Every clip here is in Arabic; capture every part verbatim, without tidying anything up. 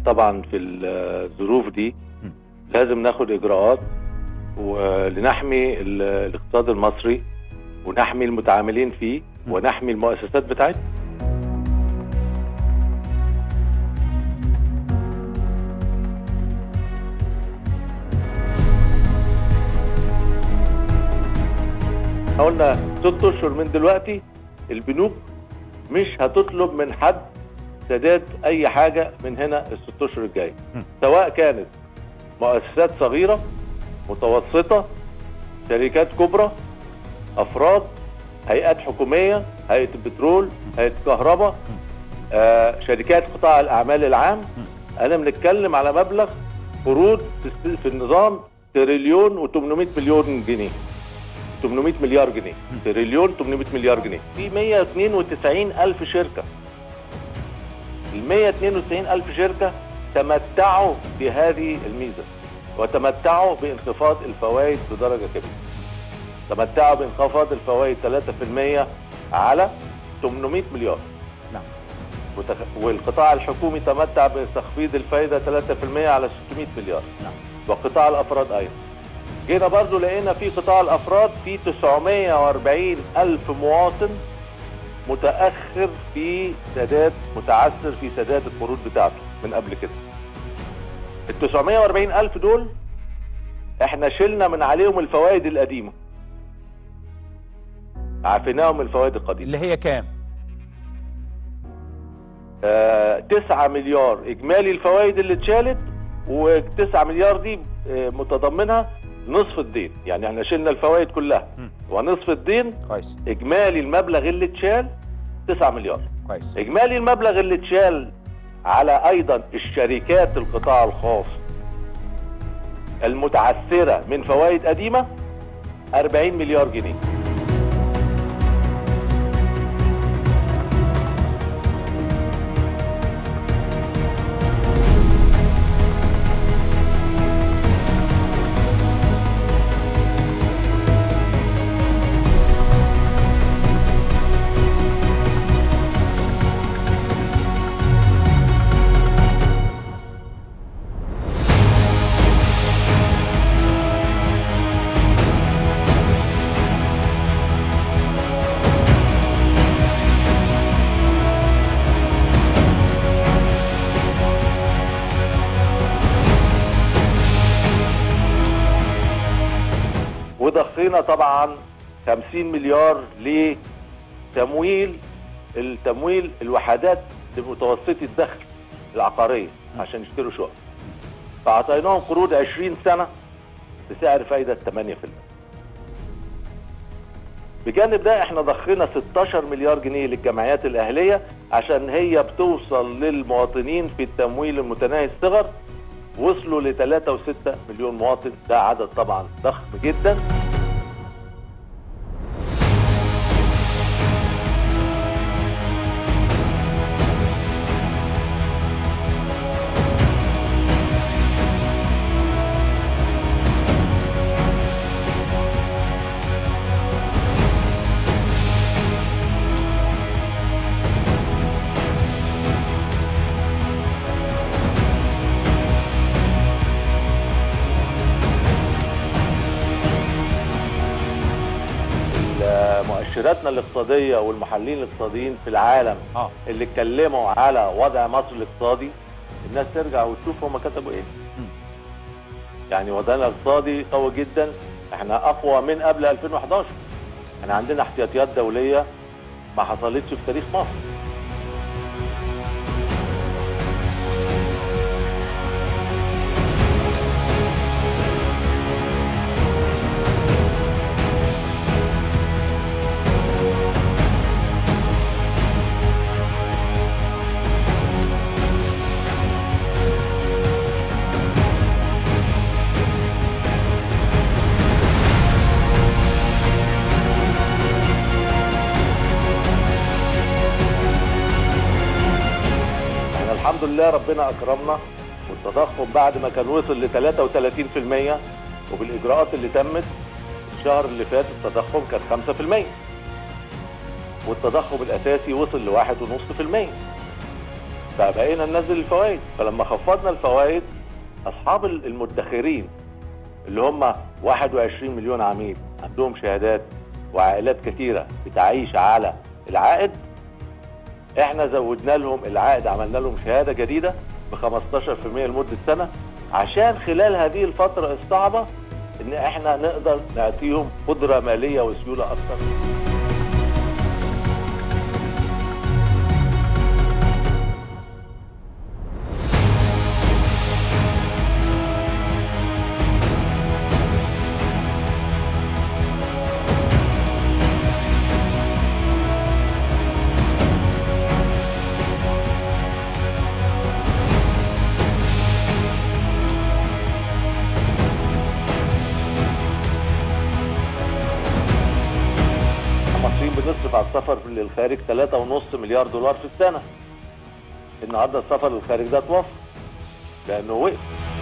طبعا في الظروف دي لازم ناخد اجراءات ولنحمي الاقتصاد المصري ونحمي المتعاملين فيه ونحمي المؤسسات بتاعتنا. قلنا ست اشهر من دلوقتي البنوك مش هتطلب من حد سداد اي حاجه من هنا الست اشهر الجايه، سواء كانت مؤسسات صغيره متوسطه، شركات كبرى، افراد، هيئات حكوميه، هيئه البترول، هيئه الكهرباء، آه، شركات قطاع الاعمال العام. انا بنتكلم على مبلغ قروض في النظام تريليون وتمنمية مليون جنيه، تمنمية مليار جنيه، تريليون تمنمية مليار جنيه. في مية اتنين وتسعين الف شركه، ال مية اتنين وتسعين الف شركه تمتعوا بهذه الميزه وتمتعوا بانخفاض الفوائد بدرجه كبيره. تمتعوا بانخفاض الفوائد ثلاثة بالمية على تمنمية مليار. نعم. وتخ... والقطاع الحكومي تمتع بتخفيض الفائده ثلاثة بالمية على ستمية مليار. نعم. وقطاع الافراد ايضا. جينا برضو لقينا في قطاع الافراد في تسعمية واربعين الف مواطن متاخر في سداد، متعثر في سداد القروض بتاعته من قبل كده. ال تسعمية واربعين الف دول احنا شلنا من عليهم الفوائد القديمه، عافيناهم الفوائد القديمه اللي هي كام؟ آه تسعة مليار اجمالي الفوائد اللي اتشالت، وتسعة مليار دي آه متضمنها نصف الدين. يعني احنا شلنا الفوائد كلها م. ونصف الدين. كويس. اجمالي المبلغ اللي اتشال تسعة مليار. كويس. اجمالي المبلغ اللي اتشال على ايضا الشركات القطاع الخاص المتعثره من فوائد قديمه اربعين مليار جنيه. وضخينا طبعا خمسين مليار لتمويل التمويل الوحدات لمتوسطي الدخل العقاريه عشان يشتروا شقق، فاعطيناهم قروض عشرين سنه بسعر فايده ثمانية بالمية. بجانب ده احنا ضخينا ستاشر مليار جنيه للجمعيات الاهليه عشان هي بتوصل للمواطنين في التمويل المتناهي الصغر، وصلوا ل ثلاثة وستة مليون مواطن. ده عدد طبعا ضخم جدا. مؤشراتنا الاقتصادية والمحللين الاقتصاديين في العالم آه. اللي اتكلموا على وضع مصر الاقتصادي، الناس ترجع وتشوف هم كتبوا ايه. م. يعني وضعنا الاقتصادي قوي جدا، احنا اقوى من قبل الفين وحداشر. احنا عندنا احتياطيات دولية ما حصلتش في تاريخ مصر. الحمد لله ربنا اكرمنا، والتضخم بعد ما كان وصل ل ثلاثة وثلاثين بالمية وبالاجراءات اللي تمت الشهر اللي فات التضخم كان خمسة بالمية، والتضخم الاساسي وصل ل واحد فاصلة خمسة بالمية. فبقينا ننزل الفوائد. فلما خفضنا الفوائد اصحاب المدخرين اللي هم واحد وعشرين مليون عميل عندهم شهادات وعائلات كثيره بتعيش على العائد، احنا زودنا لهم العائد، عملنا لهم شهاده جديده ب خمستاشر في المية لمده سنه، عشان خلال هذه الفتره الصعبه ان احنا نقدر نعطيهم قدره ماليه وسيوله اكثر. بنصرف على السفر للخارج ثلاثة ونص مليار دولار في السنة. النهارده السفر للخارج ده اتوفر لأنه وقف.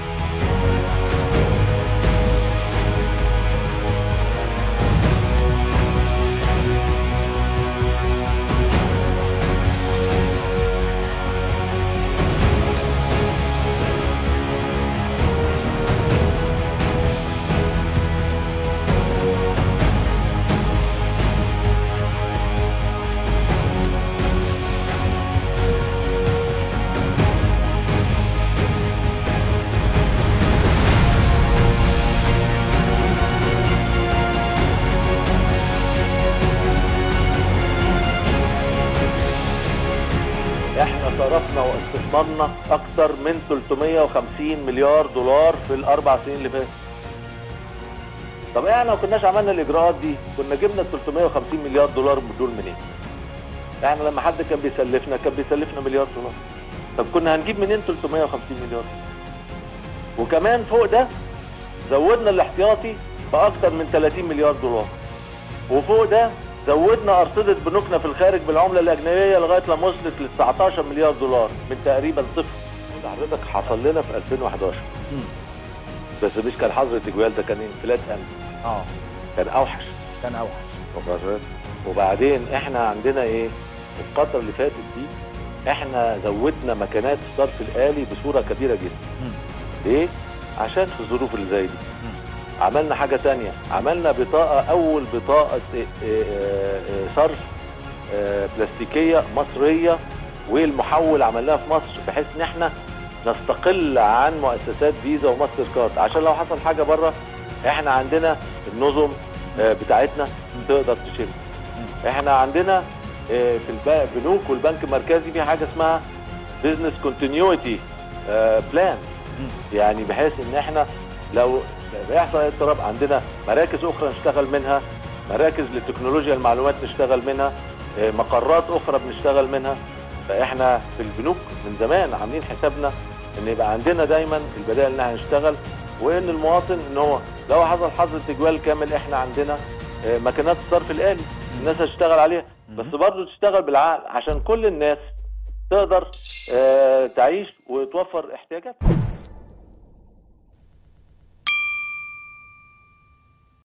احنا صرفنا واستثمرنا اكثر من ثلاثمية وخمسين مليار دولار في الاربع سنين اللي فاتت. طب احنا لو كناش عملنا الاجراءات دي كنا جبنا ال ثلاثمية وخمسين مليار دولار دول منين؟ احنا لما حد كان بيسلفنا كان بيسلفنا مليار دولار. طب كنا هنجيب منين ثلاثمية وخمسين مليار؟ وكمان فوق ده زودنا الاحتياطي باكثر من ثلاثين مليار دولار. وفوق ده زودنا أرصدة بنوكنا في الخارج بالعملة الأجنبية لغاية لما وصلت ل تسعتاشر مليار دولار من تقريبا صفر. حضرتك حصل لنا في ألفين وحداشر بس مش كان حظر التجوال، ده كان انفلات أمني. اه كان أوحش كان أوحش وبعدين احنا عندنا ايه؟ الفترة اللي فاتت دي احنا زودنا مكانات الصرف الآلي بصورة كبيرة جدا. ليه؟ عشان في الظروف اللي زي دي. عملنا حاجة تانية، عملنا بطاقة، أول بطاقة صرف بلاستيكية مصرية، والمحول عملناها في مصر بحيث إن احنا نستقل عن مؤسسات فيزا وماستر كارد، عشان لو حصل حاجة بره احنا عندنا النظم بتاعتنا تقدر تشيل. احنا عندنا في البنوك والبنك المركزي في حاجة اسمها بيزنس كونتينيوتي بلان، يعني بحيث إن احنا لو بيحصل اضطراب عندنا مراكز اخرى نشتغل منها، مراكز لتكنولوجيا المعلومات نشتغل منها، مقرات اخرى بنشتغل منها. فاحنا في البنوك من زمان عاملين حسابنا ان يبقى عندنا دايما البدائل ان احنا نشتغل، وان المواطن ان هو لو حصل حظر تجوال كامل احنا عندنا مكانات الصرف الآلي الناس هتشتغل عليها، بس برضه تشتغل بالعقل عشان كل الناس تقدر تعيش وتوفر احتياجاتها.